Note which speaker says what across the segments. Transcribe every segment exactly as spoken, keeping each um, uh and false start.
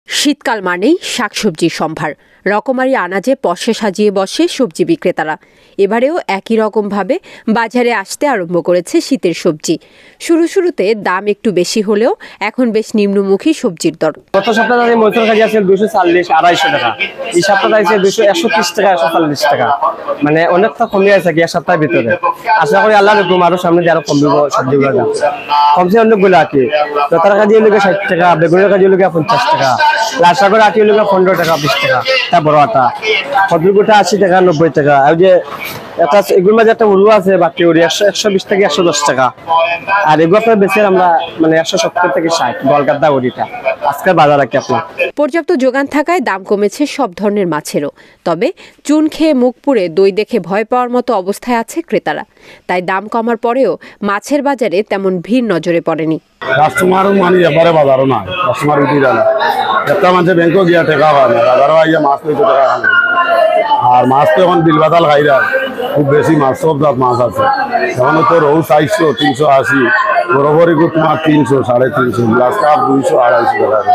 Speaker 1: শীতকাল মানেই শাকসবজির সম্ভার। রকমারি আনাজে পসে সাজিয়ে বসে সবজি বিক্রেতারা। এবারেও একই রকমভাবে বাজারে আসতে আরম্ভ করেছে শীতের সবজি। শুরু শুরুতে দাম একটু বেশি হলেও এখন বেশ নিম্নমুখী সবজির দর।
Speaker 2: গত সপ্তাহে মরিচের কেজি আছে দুশো চল্লিশ আড়াইশো টাকা, এই সপ্তাহে আছে দুশো একশো ত্রিশ টাকা একশো চল্লিশ টাকা, মানে অনেকটা কমে আছে কি এক সপ্তাহের ভিতরে। আশা করি আল্লাহ রকম আরো সামনে দিয়ে আরো কমবে সবজিগুলো দাম। কমছে অনেকগুলো আর কি, দোতার কাজি হলো ষাট টাকা, বেগুনের কাজি হলো পঞ্চাশ টাকা, লাল শাকের আটি হলো পনেরো টাকা বিশ টাকা, তা বড় আটা কদুরগুটা আশি টাকা নব্বই টাকা। আর যে একটা এগুলোর মাঝে একটা উলু আছে বাকি ওরি একশো একশো বিশ থেকে একশো দশ টাকা। আর এগুলো আপনার বেশি আমরা মানে একশো সত্তর থেকে ষাট গলগাদ্দা ওরিটা আজকের বাজার রাখি আপনার।
Speaker 1: পর্যাপ্ত যোগান থাকায় দাম কমেছে সব ধরনের মাছেরও। তবে চুন খেয়ে মুখ পুড়ে দই দেখে ভয় পাওয়ার মতো অবস্থায় আছে ক্রেতারা। তাই দাম কমার পরেও মাছের বাজারে তেমন ভিড় নজরে পড়েনি।
Speaker 3: কাস্টমারও মানে এবারে বাজারও না, কাস্টমার উঠি জানা একটা মানুষের ব্যাংকও গিয়া টেকা হয় না, বাজারও আইয়া মাছ লইতে টাকা হয় না। আর মাছ তো এখন বিল বাতাল খাইরা খুব বেশি মাছ, সব জাত মাছ আছে। এখন তো রৌ চারশো তিনশো আশি, বরাবরই তোমার তিনশো সাড়ে তিনশো, গ্লাস কাপ দুইশো আড়াইশো টাকা।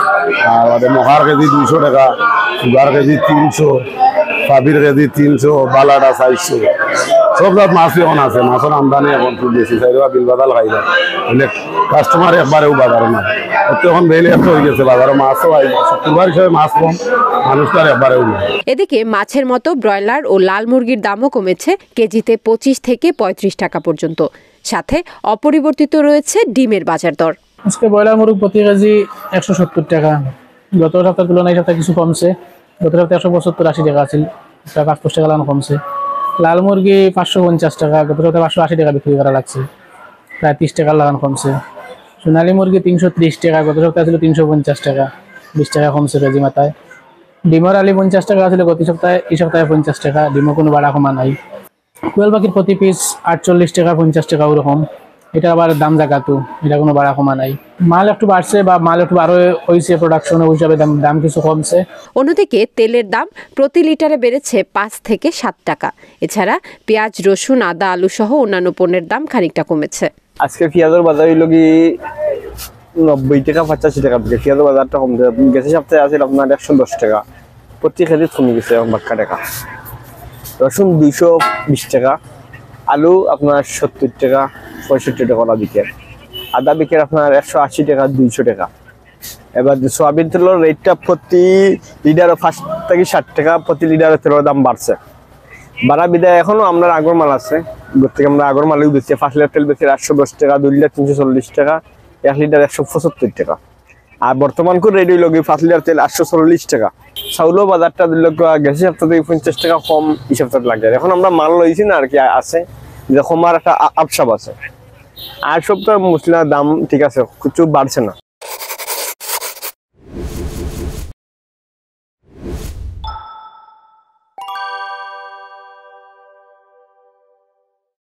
Speaker 3: আর মহার কেজি দুইশো টাকা, সুগার কেজি তিনশো, পাবির কেজি তিনশো, বালাটা চারশো, সব জাত মাছ এখন আছে। মাছের আমদানি এখন খুব বেশি, চাইবা বিল বাতাল খাইরা বলে কাস্টমার একবারেও বাজারে না। এখন বেলে একটা হয়ে গেছে বাজারে, মাছও শুক্রবার হিসাবে মাছ কম, মানুষ তো আর একবারেও না।
Speaker 1: এদিকে মাছের মতো ব্রয়লার ও লাল মুরগির দামও কমেছে কেজিতে পঁচিশ থেকে পঁয়ত্রিশ টাকা পর্যন্ত। সাথে অপরিবর্তিত রয়েছে ডিমের বাজার দর।
Speaker 4: আজকে ব্রয়লার মুরগ প্রতি কেজি একশো সত্তর টাকা, গত সপ্তাহের তুলনায় সপ্তাহে কিছু কমছে। গত সপ্তাহে একশো পঁচাত্তর আশি টাকা আছে, পাঁচ দশ টাকা লাগানো কমছে। লাল মুরগি পাঁচশো পঞ্চাশ টাকা, গত সপ্তাহে পাঁচশো আশি টাকা বিক্রি করা লাগছে, প্রায় তিরিশ টাকার লাগানো কমছে। সোনালী মুরগি তিনশো ত্রিশ টাকা, গত সপ্তাহে ছিল তিনশো পঞ্চাশ টাকা, বিশ টাকা কমছে কেজি মাথায়। ডিমের আলি পঞ্চাশ টাকা ছিল গত সপ্তাহে, এই সপ্তাহে পঞ্চাশ টাকা, ডিমও কোনো বাড়া কমা নাই। কোয়েল পাখির প্রতি পিস আটচল্লিশ টাকা পঞ্চাশ টাকা ওরকম, এটা আবার দাম জায়গাতো, এটা কোনো বাড়া কমা নাই। মাল একটু বাড়ছে বা মাল একটু আরো হয়েছে, প্রোডাকশন হিসাবে দাম দাম কিছু কমছে।
Speaker 1: অন্যদিকে তেলের দাম প্রতি লিটারে বেড়েছে পাঁচ থেকে সাত টাকা। এছাড়া পেঁয়াজ, রসুন, আদা, আলু সহ অন্যান্য পণ্যের দাম খানিকটা কমেছে।
Speaker 2: আজকে পেঁয়াজের বাজার হইল কি নব্বই টাকা পঁচাশি টাকা, পেঁয়াজের বাজারটা কমছে। গেছে সপ্তাহে আছে আপনার একশো দশ টাকা, প্রতি কেজি কমে গেছে বাক্কা টাকা। রসুন দুইশো বিশ টাকা, আলু আপনার সত্তর টাকা পঁয়ষট্টি টাকা ওরা বিকের, আদা বিকের আপনার একশো আশি টাকা দুইশো টাকা। এবার সোয়াবিন তেলের রেটটা প্রতি লিটার ফার্স্ট থেকে ষাট টাকা প্রতি লিটারের তেলের দাম বাড়ছে। বাড়া বিদায় এখনো আমরা আগর মাল আছে, থেকে আমরা আগর মালও বেশি, পাঁচ লিটার তেল বেশি একশো দশ টাকা, দুই লিটার তিনশো চল্লিশ টাকা, এক লিটার একশো পঁচাত্তর টাকা। আর বর্তমান করে রেডি হইল গিয়ে পাঁচ লিটার তেল আটশো চল্লিশ টাকা। চাউলও বাজারটা দিল গেছে সপ্তাহ থেকে পঞ্চাশ টাকা কম এই সপ্তাহে লাগে। এখন আমরা মাল লইছি না আর কি আছে, যেরকম আর একটা আপসাপ আছে। আর সপ্তাহ মশলার দাম ঠিক আছে, কিছু বাড়ছে না।